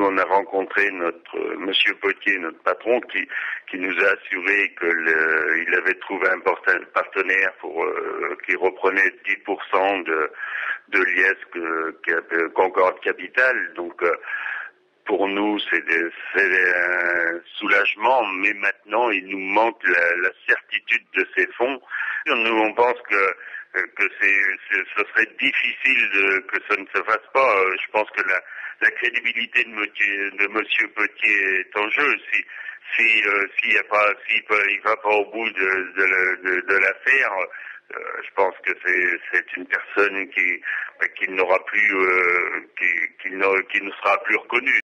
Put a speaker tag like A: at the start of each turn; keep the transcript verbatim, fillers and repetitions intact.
A: on a rencontré notre euh, Monsieur Potier, notre patron, qui qui nous a assuré que le, il avait trouvé un partenaire pour euh, qui reprenait dix pour cent de de l'I S que, que Concorde Capital. Donc euh, pour nous, c'est, des, c'est un soulagement, mais maintenant, il nous manque la, la certitude de ces fonds. Nous, on pense que que c'est, c'est, ce serait difficile de, que ça ne se fasse pas. Je pense que la, la crédibilité de Monsieur, de Monsieur Potier est en jeu. Si si euh, s'il y a pas, s'il il va pas au bout de de, de, de l'affaire, euh, je pense que c'est c'est une personne qui qui n'aura plus euh, qui qui, qui ne sera plus reconnue.